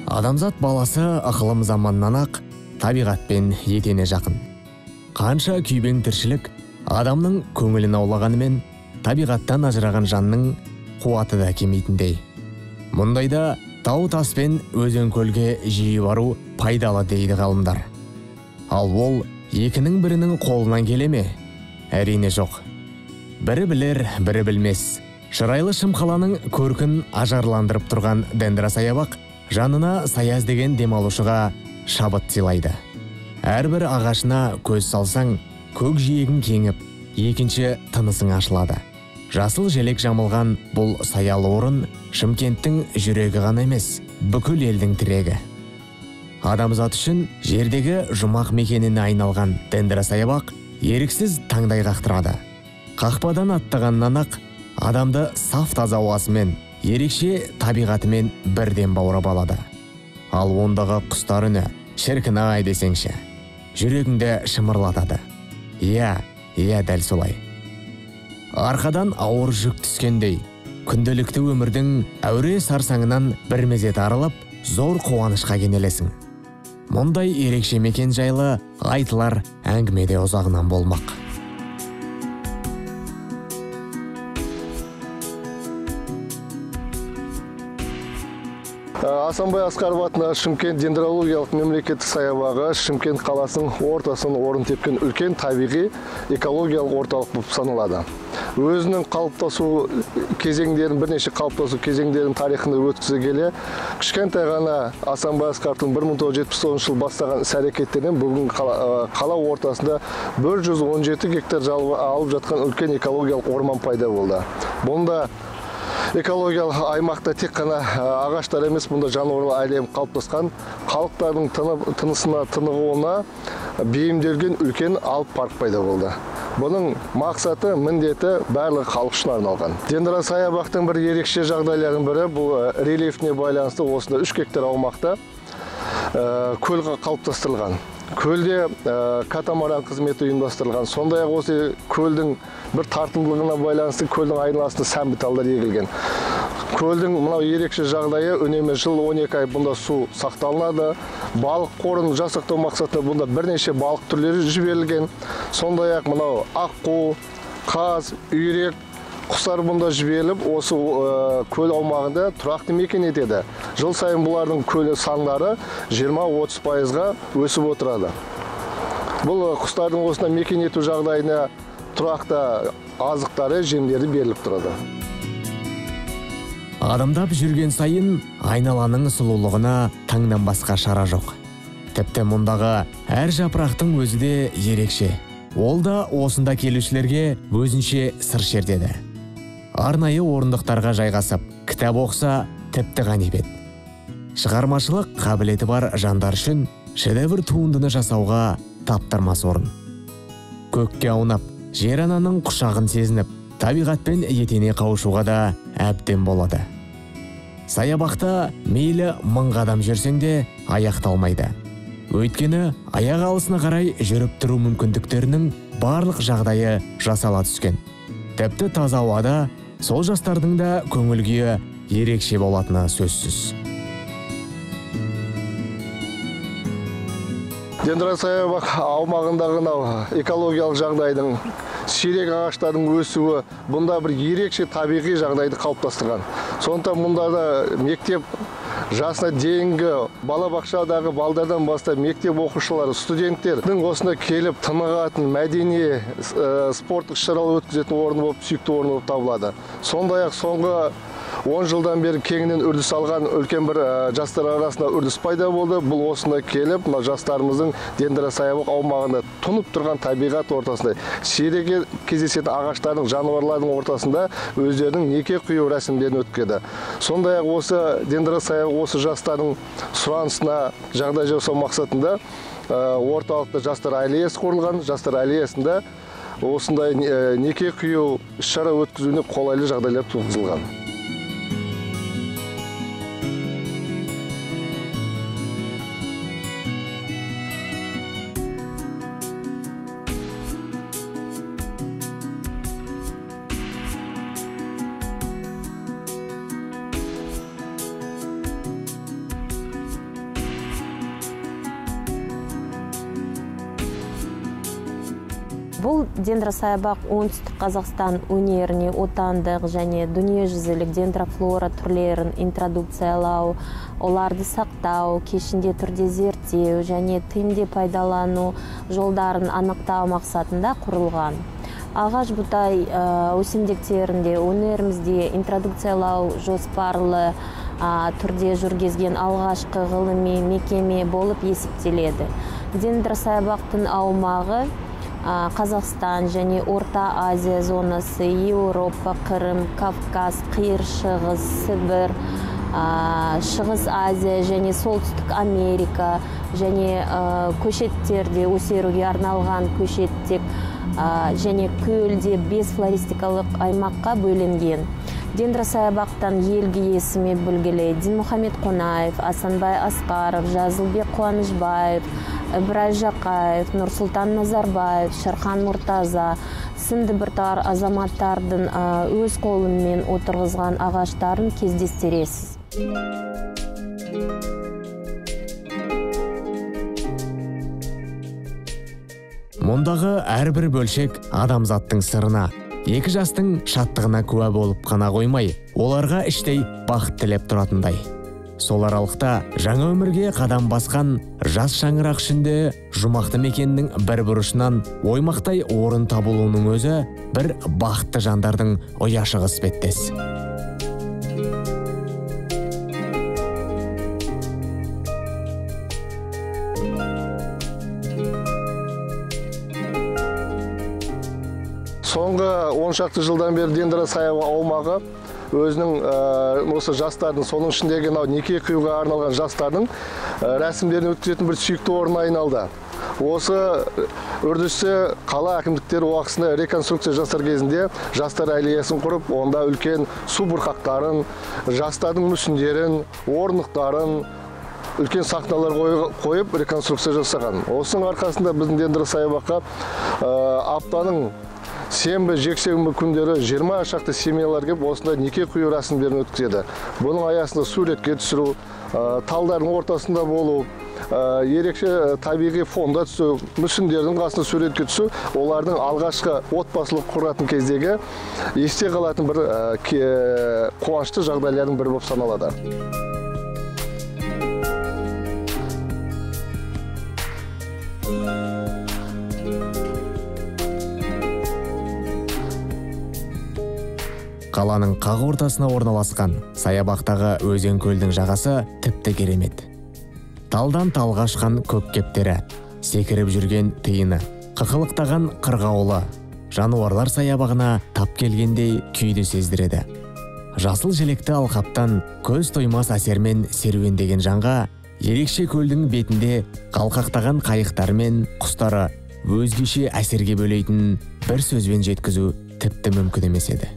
Адамзат баласы ықылым заманнан-ақ табиғатпен етене жақын. Қанша күйбең тіршілік адамның көңілін аулағанымен, табиғаттан ажыраған жанның қуаты да кемейтіндей. Мұндайда тау тас пен өзен көлге жиі бару пайдалы дейді ғалымдар. Ал ол екінің бірінің қолынан келе ме? Әрине жоқ. Бірі білер, бірі білмес. Шырайлы шымқаланың көркін ажарландырып тұрған дендросаябақ жанына саяз деген демалушыға шабыт сыйлайды. Әрбір ағашына көз салсаң, көк жиегін кеңіп, екінші тынысың ашылады. Жасыл желек жамылған бұл саялы орын Шымкенттің жүрегі ғана емес, бүкіл елдің тірегі. Адамзат үшін жердегі жұмақ мекеніне айналған дендросаябақ еріксіз таңдай қақтырады. Қақпадан аттағаннан-ақ адамды саф таза ауасымен, ерекше табиғатымен бірден баурап алады. Ал ондағы құстар үні шіркін-ай десеңші, жүрегіңді шымырлатады. Иә, дәл солай. Арқадан ауыр жүк түскендей, күнделікті өмірдің әуре сарсаңынан бір мезет арылып, зор қуанышқа кенелесің. Мұндай ерекше мекен жайлы айтылар әңгімеде ұзағынан болмақ. Асанбай Асқаров атындағы Шымкент дендрологиялық мемлекеттік саябағы Шымкент қаласының ортасын орын тепкен үлкен табиғи экологиялық орталық болып саналады. Өзінің бірнеше қалыптасу кезеңдерін тарихында өткізе келе, кішкентай ғана Асанбай Асқаровтың 1979 жылы бастаған іс-әрекеттерінен бүгін қала ортасында 117 гектар алып жатқан үлкен экологиялық орман пайда болды. Бұнда экологиялық аймақта тек қана ағаштар емес, бұнда жануарлар әлемі қалыптасқан, халықтардың тынысына, тынығуына бейімделген үлкен алып парк пайда болды. Бұның мақсаты, міндеті барлығы халық үшін арналған. Дендросаябақтың бір ерекше жағдайлардың бірі бұл рельефіне байланысты осында 3 гектар аумақта көл қалыптастырылған. Көлде катамаран қызметі ұйымдастырылған. Сондай-ақ осы көлдің бір тартымдылығына байланысты көлдің айналасында сәмбі талдар егілген. Көлдің мынау ерекше жағдайы, үнемі жыл 12 ай бұнда су сақталынады. Балық қорын жасақтау мақсатында бұнда бірнеше балық түрлері жіберілген. Сондай-ақ мынау аққу, қаз, үйрек құстар бұнда жіберіліп, осы көл аумағында тұрақты мекен етеді. Жыл сайын бұлардың көлі сандары 20-30%-ға өсіп отырады. Бұл құстардың осында мекен ету жағдайына тұрақты азықтары, жемдері беріліп тұрады. Адамдап жүрген сайын айналаның сұлулығына таңнан басқа шара жоқ. Тіпті мұндағы әр жапырақтың өзі де ерекше. Ол да осында келушілерге өзінше сыр шертеді. Арнайы орындықтарға жайғасып, кітап оқса тіпті ғанибет. Шығармашылық қабілеті бар жандар үшін шедевр туындыны жасауға таптырмас орын. Көкке аунап, жер ананың құшағын сезініп, табиғатпен етене қауышуға да әбден болады. Саябақта мейлі 1000 адам жүрсең де аяқталмайды. Өйткені аяқ алысына қарай жүріп тұру мүмкіндіктерінің барлық жағдайы жасала түскен. Тіпті таза ауада сол жастардың да көңіл күйі ерекше болатыны сөзсіз. Дендросаябақ аумағындағы экологиялық жағдайдың, сирек ағаштардың өсуі бұнда бір ерекше табиғи жағдайды қалыптастырған. Сондықтан мұнда да мектеп жасына дейінгі балабақшадағы балдардан бастап мектеп оқушылары, студенттердің осында келіп тынығатын, мәдени спорттық шаралар өткізетін орын болып, сүйікті орын болып табылады. Сондай-ақ соңғы 10 жылдан бері кеңінен үрдіс алған үлкен бір жастар арасында үрдіс пайда болды. Бұл осында келіп, жастарымыздың дендросаябақ аумағында тұнып тұрған табиғат ортасында, сирек кездесетін ағаштардың, жануарлардың ортасында өздерінің неке қию рәсімдерін өткізеді. Сондай-ақ осы дендросаябақ осы жастардың сұранысына жағдай жасау мақсатында орталықта жастар аллеясы құрылған. Жастар аллеясында осындай неке қию іс-шара өткізуіне қолайлы жағдайлар туғызылған. Бұл дендросаябақ оңтүстік Қазақстан өнеріне отандық және дүниежүзілік дендрофлора түрлерін интродукциялау, оларды сақтау, кешінде түрде зерттеу және тиімді пайдалану жолдарын анықтау мақсатында құрылған. Ағаш бұтай өсімдіктерінде өнерімізде интродукциялау жоспарлы түрде жүргізген алғашқы ғылыми мекеме болып есептеледі. Дендросаябақтың аумағы Қазақстан және Орта Азия зонасы, Еуропа, Қырым, Кавказ, Қиыр Шығыс, Сібір, Шығыс Азия және Солтүстік Америка және көшеттерде өсіруге арналған көшеттек және көлде 5 флористикалық аймаққа бөлінген. Дендросаябақтан елге есімі білгілі Динмұхамед Қонаев, Асанбай Асқаров, Жазылбек Қуанышбаев, Ибрай Жақаев, Нұрсұлтан Назарбаев, Шерхан Мұртаза сынды біртар азаматтардың өз қолымен отырғызған ағаштарын кездестіресіз. Мұндағы әрбір бөлшек адамзаттың сырына, екі жастың шаттығына куә болып қана қоймай, оларға іштей бақыт тілеп тұратындай. Сол аралықта жаңа өмірге қадам басқан жас шаңырақ ішінде жұмақты мекеннің бір бұрышынан оймақтай орын табылуының өзі бір бақытты жандардың ұяшығы іспеттес. Соңғы 10 шақты жылдан бері дендросаябақ аумағы өзінің осы жастардың, соның ішіндегі неке қиюға арналған жастардың рәсімдерін өткізетін бір сүйікті орнына айналды. Осы үрдісті қала әкімдіктері уақытысында реконструкция жасар кезінде жастар аллеясын құрып, онда үлкен су бұрқақтарын, жастардың мүсіндерін, орындықтарын, үлкен сахналар қойып реконструкция жасаған. Осының арқасында біздің дендросаябаққа аптаның сенбі, жексенбі күндері 20 шақты семьялар келіп, осында неке қию рәсімдерін өткізеді. Бұның аясында суретке түсіру, талдардың ортасында болу, ерекше табиғи фонда түсу, мүсіндердің қасында суретке түсу, олардың алғашқы отбасылық құратын кездегі есте қалатын бір қуанышты жағдайлардың бірі болып саналады. Қаланың қақ ортасына орналасқан саябақтағы өзен көлдің жағасы тіпті керемет. Талдан талға ашқан көк кептері, секіріп жүрген тиыны, қықылықтаған қырғауылы, жануарлар саябағына тап келгендей күйді сездіреді. Жасыл желекті алқаптан көз тоймас әсермен серуендеген жанға ерекше көлдің бетінде қалқақтаған қайықтары мен құстары өзгеше әсерге бөлейтін бір сөзбен жеткізу тіпті мүмкін емес еді.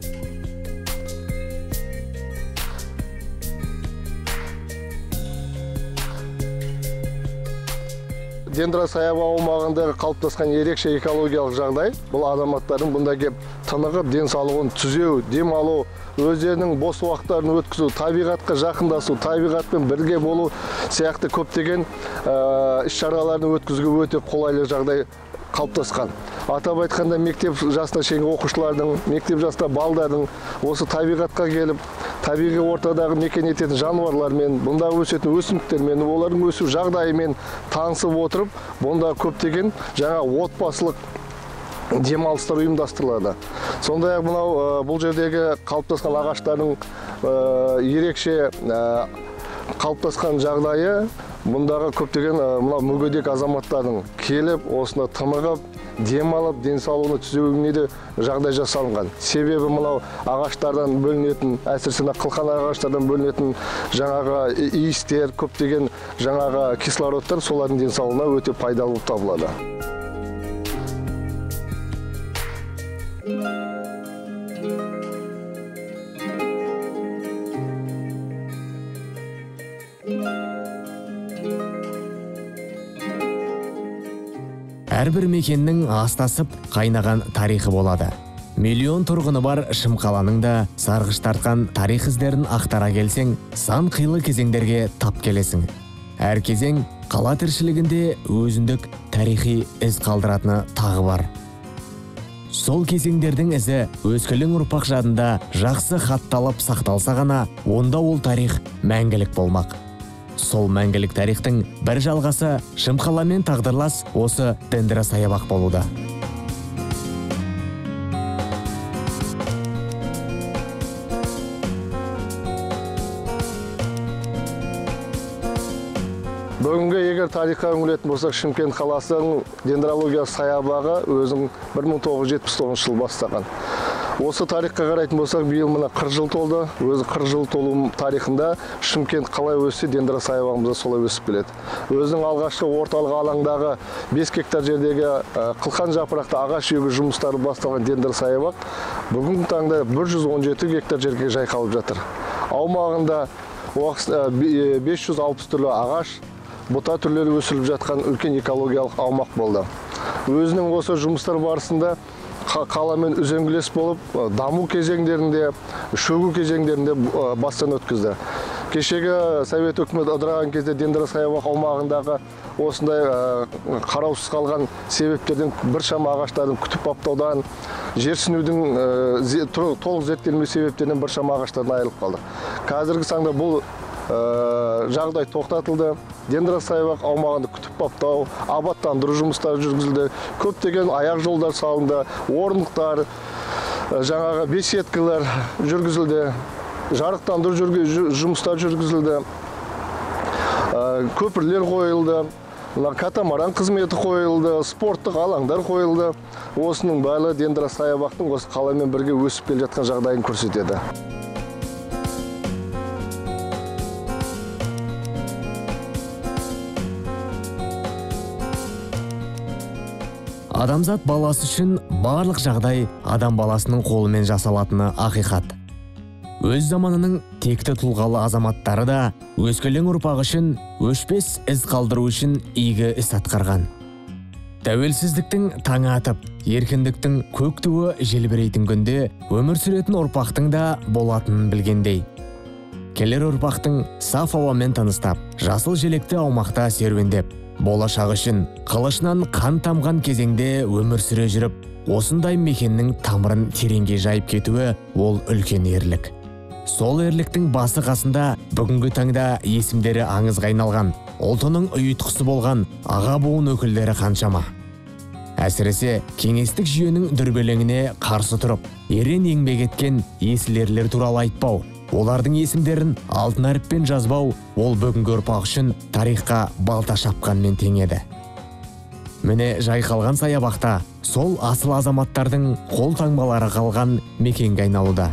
Дендросаябақ аумағындағы қалыптасқан ерекше экологиялық жағдай, бұл азаматтардың бұнда кеп тынығып, денсаулығын түзеу, дем алу, өздерінің бос уақыттарын өткізу, табиғатқа жақындасу, табиғатпен бірге болу сияқты көптеген іс-шараларын өткізуге өте қолайлы жағдай қалыптасқан. Атап айтқанда мектеп жасына шейінгі оқушылардың, мектеп жасында балдардың осы табиғатқа келіп, табиғи ортадағы мекен ететін жануарлармен, бұнда өсетін өсімдіктермен, олардың өсу жағдайымен танысып отырып, бұнда көптеген жаңа отбасылық демалыстар ұйымдастырылады. Сондай-ақ бұл жердегі қалыптасқан ағаштардың ерекше қалыптасқан жағдайы мұндағы көптеген мүгедек азаматтардың келіп, осында тынығып, демалып, денсаулығына түзеуіне де жағдай жасалынған. Себебі ағаштардан бөлінетін, әсіресе қылқан ағаштардан бөлінетін жаңағы иістер, көптеген жаңағы кислородтар солардың денсаулығына өте пайдалы болып табылады. Әрбір мекеннің астасып қайнаған тарихы болады. Миллион тұрғыны бар Шымқаланың да сарғыш тартқан тарих іздерін ақтара келсең, сан қилы кезеңдерге тап келесің. Әр кезең қала тіршілігінде өзіндік тарихи із қалдыратыны тағы бар. Сол кезеңдердің ізі өскелең ұрпақ жадында жақсы хатталып сақталса ғана, онда ол тарих мәңгілік болмақ. Сол мәңгілік тарихтың бір жалғасы Шымқаламен тағдырлас осы дендросаябақ болуда. Бүгінгі егер тарихқа үңілетін болсақ, Шымкент қаласының дендрология саябағы өзін 1979 жыл бастаған. Осы тарихқа қарайтын болсақ, биыл мына 40 жыл толды. Өзі 40 жыл толу тарихында Шымкент қалай өссе, дендросаябағымызда солай өсіп келеді. Өзінің алғашқы орталық алаңдағы 5 гектар жердегі қылқан жапырақты ағаш егу жұмыстары басталған дендросаябақ бүгінгі таңда 117 гектар жерге жайқалып жатыр. Аумағында 560 түрлі ағаш, бұта түрлері өсіріліп жатқан үлкен экологиялық аумақ болды. Өзінің осы жұмыстар барысында қаламен үзеңгілес болып, даму кезеңдерінде, шөгу кезеңдерінде бастан өткізді. Кешегі Совет үкіметі ыдыраған кезде дендросаябақ аумағындағы осындай қараусыз қалған себептерден біршама ағаштардың күтіп баптаудан, жерсінудің толық зерттелмеу себептерінен біршама ағаштардан айырылып қалды. Қазіргі таңда бұл жағдай тоқтатылды. Дендросаябақ аумағында күтіп баптау, абаттандыру жұмыстары жүргізілді. Көптеген аяқ жолдар салынды, орындықтар, жаңағы беседкалар жүргізілді, жарықтандыру жұмыстар жүргізілді, көпірлер қойылды, катамаран қызметі қойылды, спорттық алаңдар қойылды. Осының барлығы дендросаябақтың осы қаламен бірге өсіп келе жатқан жағдайын көрсетеді. Адамзат баласы үшін барлық жағдай адам баласының қолымен жасалатыны ақиқат. Өз заманының текті тұлғалы азаматтары да өскелең ұрпақ үшін өшпес із қалдыру үшін игі іс атқарған. Тәуелсіздіктің таңы атып, еркіндіктің көк туы желбірейтін күнде өмір сүретін ұрпақтың да болатынын білгендей. Келер ұрпақтың саф ауамен таныстап, жасыл желекті аумақта серуендеп, болашақ үшін қылышынан қан тамған кезеңде өмір сүре жүріп, осындай мекеннің тамырын тереңге жайып кетуі ол үлкен ерлік. Сол ерліктің басы қасында бүгінгі таңда есімдері аңызға айналған, ұлтының ұйытқысы болған аға буын өкілдері қаншама. Әсіресе кеңестік жүйенің дүрбелеңіне қарсы тұрып, ерен еңбек еткен есіл ерлер туралы айтпау, олардың есімдерін алтын әріппен жазбау, ол бүгінгі ұрпақ үшін тарихқа балта шапқанмен тең еді. Міне жайқалған саябақта сол асыл азаматтардың қол таңбалары қалған мекенге айналуда.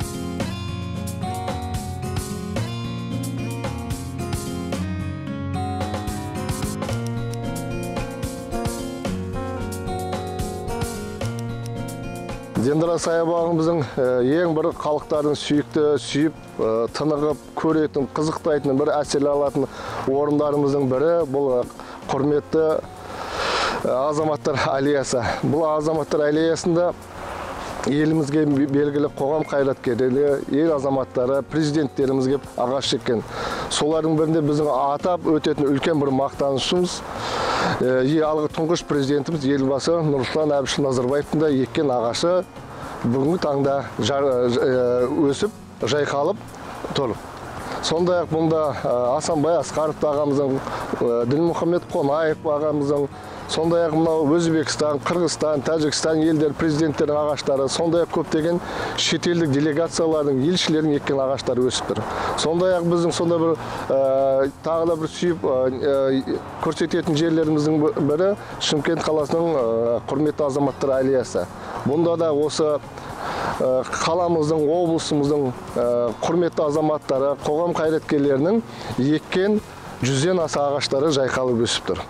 Дендросаябағымыздың ең бір халықтардың сүйіп, тынығып, көретін, қызықтайтын, бір әсер алатын орындарымыздың бірі бұл құрметті азаматтар аллеясы. Бұл азаматтар аллеясында елімізге белгілі қоғам қайраткерлері, ел азаматтары, президенттеріміз кеп ағаш шеккен. Солардың бірінде біздің атап өтетін үлкен бір мақтанышымыз алғы тұңғыш президентіміз елбасы Нұрсұлтан Әбішұлы Назарбаевтың да еккен ағашы бүгінгі таңда өсіп, жайқалып тұр. Сондай-ақ мұнда Асанбай Асқаров ағамыздың, Ділмұхамед Қонаев ағамыздың, сондай-ақ мынау Өзбекстан, Қырғызстан, Тәжікстан елдер президенттерінің ағаштары, сондай-ақ көптеген шетелдік делегациялардың, елшілердің еккен ағаштары өсіп тұр. Сондай-ақ біздің сонда бір тағы да бір сүйіп көрсететін жерлеріміздің бірі Шымкент қаласының құрметті азаматтар аллеясы. Бұнда да осы қаламыздың, облысымыздың құрметті азаматтары, қоғам қайраткерлерінің еккен 100-ден аса ағаштары жайқалып өсіп тұр.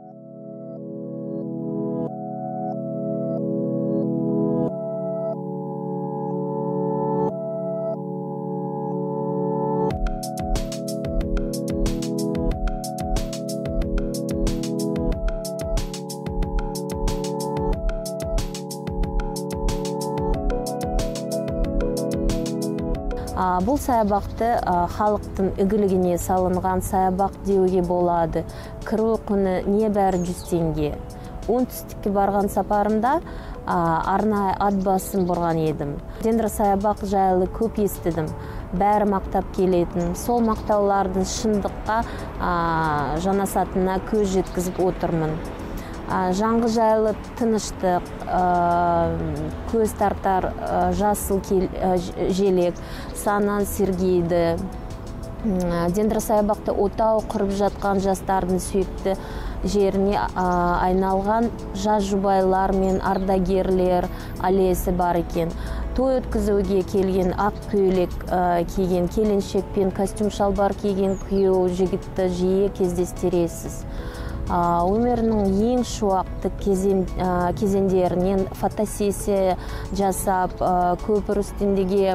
Бұл саябақты халықтың игілігіне салынған саябақ деуге болады. Кіру құны небәрі 100 теңге. Оңтүстікке барған сапарымда арнайы ат басын бұрған едім. Дендросаябақ жайлы көп естідім. Бәрі мақтап келетін. Сол мақтаулардың шындыққа жанасатынына көз жеткізіп отырмын. Жаңғы жайлы тыныштық, көз тартар жасыл желек, санан сергейді. Дендросаябақты отау құрып жатқан жастардың сүйікті жеріне айналған жас жұбайлар мен ардагерлер аллеясы бар екен. Той өткізуге келген ақ көйлек киген келіншек пен костюм шалбар киген күйеу жігітті жиі кездестіресіз. Өмірінің ең шуақты кезеңдерінен фотосессия жасап, көпір үстіндегі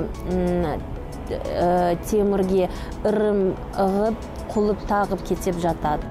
темірге ырым ығып, құлып тағып кетіп жатады.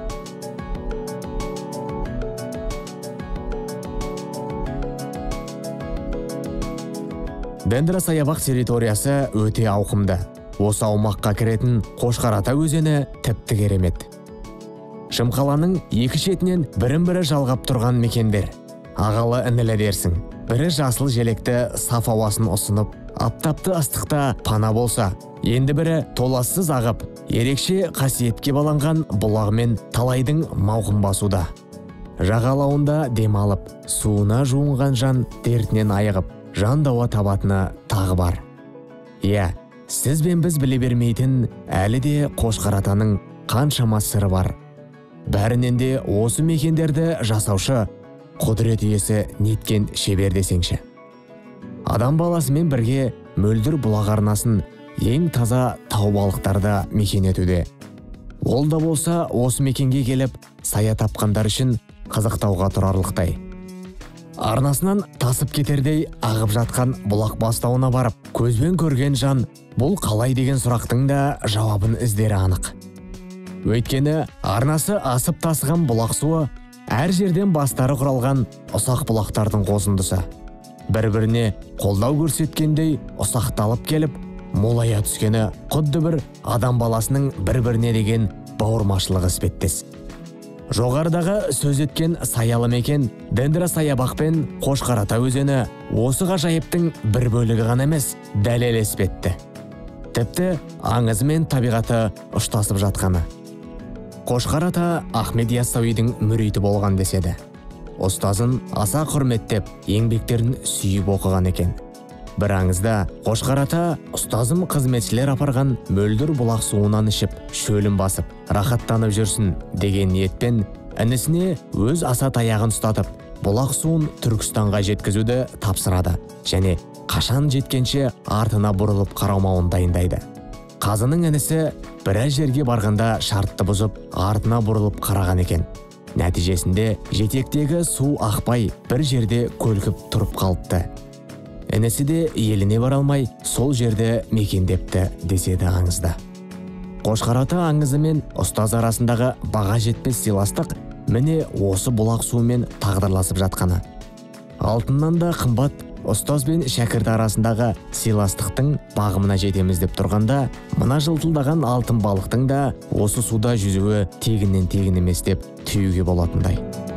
Дендросаябақ территориясы өте ауқымды. Осы аумаққа кіретін Қошқарата өзені тіпті керемет. Шымқаланың екі шетінен бірін-бірі жалғап тұрған мекендер. Ағалы інілі дерсің. Бірі жасыл желекті саф ауасын ұсынып, аптапты ыстықта пана болса, енді бірі толассыз ағып, ерекше қасиетке баланған бұлағымен талайдың мауқын басуда. Жағалауында демалып, суына жуынған жан дертінен айығып, жан дауа табатыны тағы бар. Иә, сіз бен біз біле бермейтін әлі де Қошқаратаның қаншама сыры бар. Бәрінен де осы мекендерді жасаушы құдірет иесі неткен шебер десеңші. Адам баласымен бірге мөлдір бұлақ арнасын, ең таза тау балықтарды мекен етуде. Ол да болса осы мекенге келіп, сая тапқандар үшін қызықтауға тұрарлықтай. Арнасынан тасып кетердей ағып жатқан бұлақ бастауына барып, көзбен көрген жан бұл қалай деген сұрақтың да жауабын іздері анық. Өйткені арнасы асып тасыған бұлақ суы әр жерден бастары құралған ұсақ бұлақтардың қосындысы. Бір-біріне қолдау көрсеткендей ұсақталып келіп, молая түскені құдды бір адам баласының бір-біріне деген бауырмашылығы іспеттес. Жоғарыдағы сөз еткен саялы мекен Дендросаябақ пен Қошқарата өзені осы ғажайыптың бір бөлігі ғана емес, дәлел іспетті. Тіпті аңызы мен табиғаты ұштасып жатқаны. Қошқарата Ахмет Яссауидің мүриті болған деседі. Ұстазын аса құрметтеп, еңбектерін сүйіп оқыған екен. Бір аңызда Қошқарата ұстазым қызметшілер апарған мөлдір бұлақ суынан ішіп, шөлін басып, рахаттанып жүрсін деген ниетпен інісіне өз аса таяғын ұстатып, бұлақ суын Түркістанға жеткізуді тапсырады және қашан жеткенше артына бұрылып қарамауын дайындайды. Қазының інісі біраз жерге барғанда шартты бұзып, артына бұрылып қараған екен. Нәтижесінде жетектегі су ақпай бір жерде көлкіп тұрып қалыпты. Інісі де еліне бара алмай сол жерде мекендепті деседі аңызда. Қошқарата аңызы мен ұстаз арасындағы баға жетпес сыйластық міне осы бұлақ суымен тағдырласып жатқаны. Алтыннан да қымбат ұстаз бен шәкірт арасындағы сыйластықтың бағымына жетеміз деп тұрғанда, мына жылтылдаған алтын балықтың да осы суда жүзуі тегіннен тегін емес деп түюге болатындай.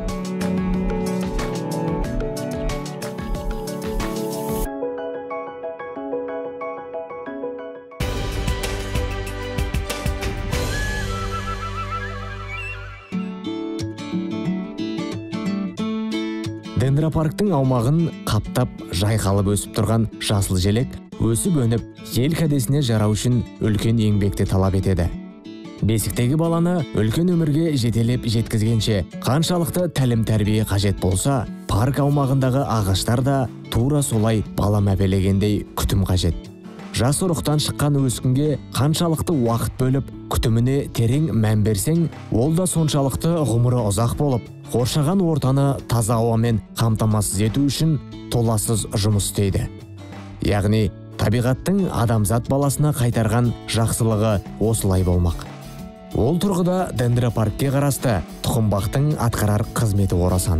Дендропарктың аумағын қаптап жайқалып өсіп тұрған жасыл желек өсіп өніп, ел кәдесіне жарау үшін үлкен еңбекті талап етеді. Бесіктегі баланы үлкен өмірге жетелеп жеткізгенше қаншалықты тәлім тәрбие қажет болса, парк аумағындағы ағаштар да тура солай бала мәпелегендей күтім қажет. Жас ұрықтан шыққан өскінге қаншалықты уақыт бөліп, күтіміне терең мән берсең, ол да соншалықты ғұмыры ұзақ болып, қоршаған ортаны таза ауамен қамтамасыз ету үшін толассыз жұмыс істейді. Яғни, табиғаттың адамзат баласына қайтарған жақсылығы осылай болмақ. Ол тұрғыда Дендропаркке қарасты тұқымбақтың атқарар қызметі орасан.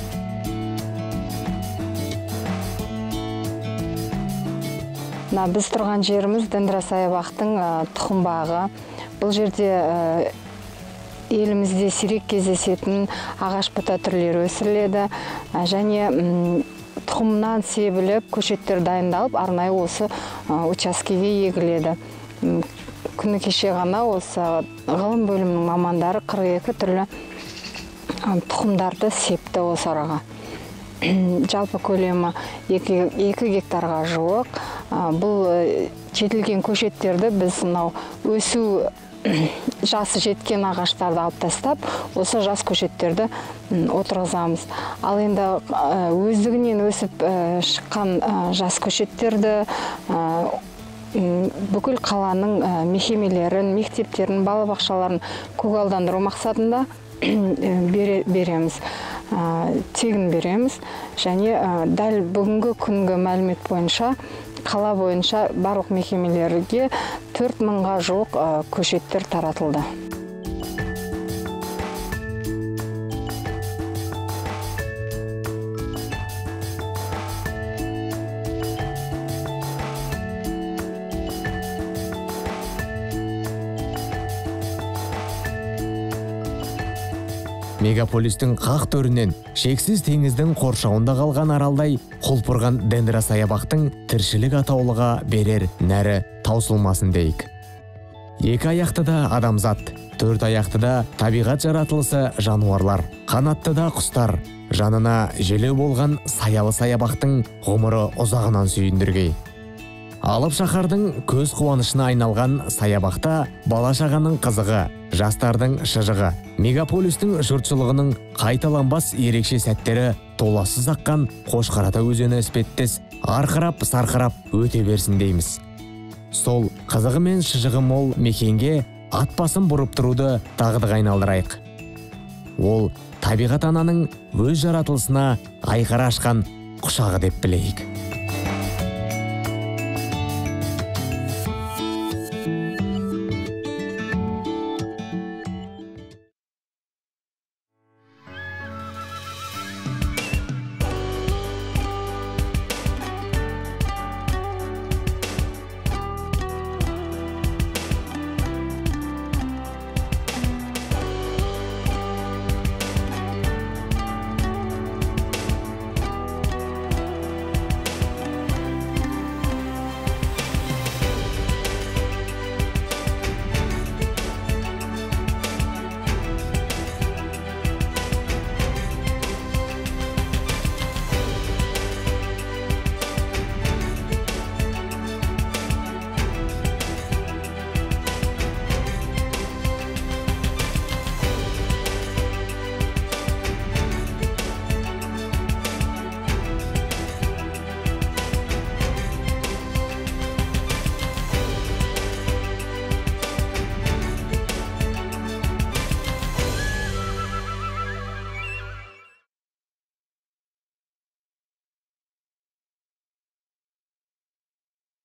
Біз тұрған жеріміз Дендросаябақтың тұқымбағы. Бұл жерде елімізде сирек кездесетін ағаш бұта түрлері өсіріледі және тұқымнан себіліп көшеттер дайындалып арнайы осы учаскеге егіледі. Күні кеше ғана осы ғылым бөлімінің мамандары 42 түрлі тұқымдарды септі осы араға. Жалпы көлемі 2 гектарға жуық. Бұл жетілген көшеттерді біз өсу жасы жеткен ағаштарды алып тастап, осы жас көшеттерді отырғызамыз. Ал енді өздігінен өсіп шыққан жас көшеттерді бүкіл қаланың мекемелерін, мектептерін, балабақшаларын көгалдандыру мақсатында береміз. Тегін береміз. Және дәл бүгінгі күнгі мәлімет бойынша қала бойынша барлық мекемелерге 4000-ға жуық көшеттер таратылды. Мегаполистің қақ төрінен шексіз теңіздің қоршауында қалған аралдай құлпырған дендросаябақтың тіршілік атаулыға берер нәрі таусылмасын дейік. 2 аяқты да адамзат, 4 аяқты да табиғат жаратылысы жануарлар, қанатты да құстар, жанына желеу болған саялы саябақтың ғұмыры ұзағынан сүйіндіргей. Алып шаһардың көз қуанышына айналған саябақта бала-шағаның қызығы, жастардың шыжығы, мегаполистің жұртшылығының қайталанбас ерекше сәттері толассыз аққан Қошқарата өзені іспеттес арқырап-сарқырап өте берсін дейміз. Сол қызығы мен шыжығы мол мекенге ат басын бұрып тұруды тағдыға айналдырайық. Ол табиғат ананың өз жаратылысына айқара ашқан құшағы деп білейік.